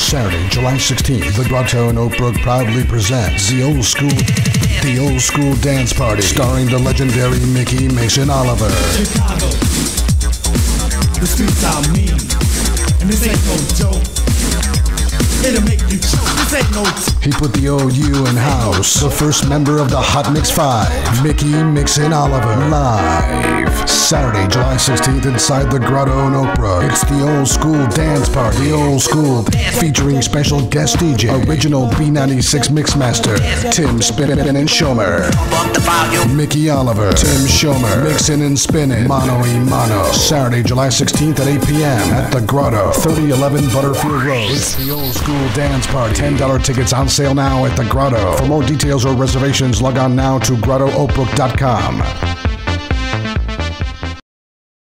Saturday, July 16th, the Grotto in Oak Brook proudly presents the Old School Dance Party, starring the legendary Mickey Mason Oliver. Chicago, the streets are mean, and this ain't no joke. It'll make you choke. This ain't no. He put the OU in house. The first member of the Hot Mix 5, Mickey Mixin Oliver, live Saturday, July 16th, inside the Grotto in Oak Brook. It's the Old School Dance Party, the Old School, featuring special guest DJ, original B96 Mixmaster, Tim Spinnin and Shomer, Mickey Oliver, Tim Shomer, mixin' and spinning, mano y mano. Saturday, July 16th at 8 p.m. at the Grotto, 3011 Butterfield Road. It's the Old School Dance Party. $10 tickets on sale now at the Grotto. For more details or reservations, log on now to grottooakbrook.com.